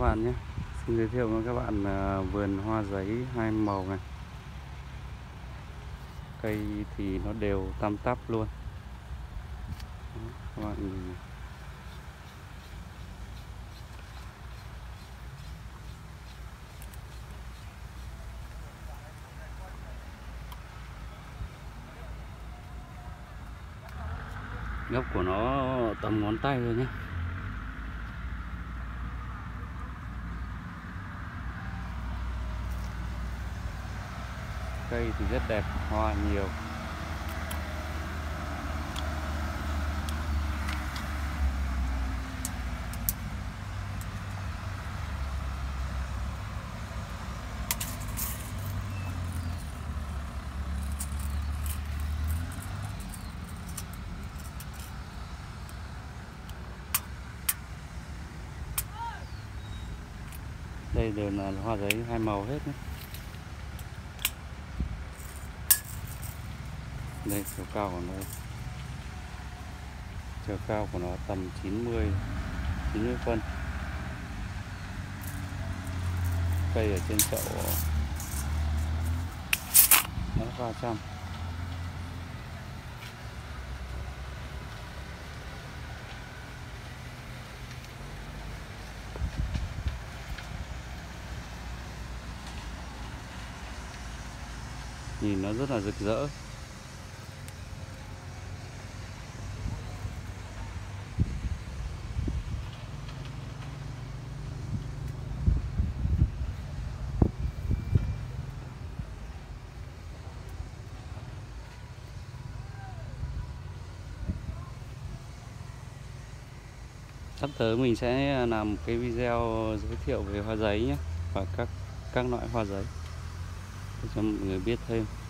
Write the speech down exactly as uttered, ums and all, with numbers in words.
bạn nhé. Xin giới thiệu với các bạn à, vườn hoa giấy hai màu này. Cây thì nó đều tăm tắp luôn. Đó, các bạn nhìn. Gốc của nó tầm ngón tay thôi nhé. Cây thì rất đẹp, hoa nhiều. Đây đều là hoa giấy hai màu hết nhé. Đây chiều cao của nó, chiều cao của nó tầm chín mươi chín mươi phân. Cây ở trên chậu nó ba trăm. Nhìn nó rất là rực rỡ. Sắp tới mình sẽ làm một cái video giới thiệu về hoa giấy nhé, và các các loại hoa giấy để cho mọi người biết thêm.